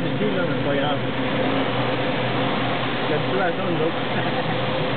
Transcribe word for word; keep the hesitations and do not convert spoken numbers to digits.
ici, là, mais c'est pas grave. C'est habitué à ça, nous autres.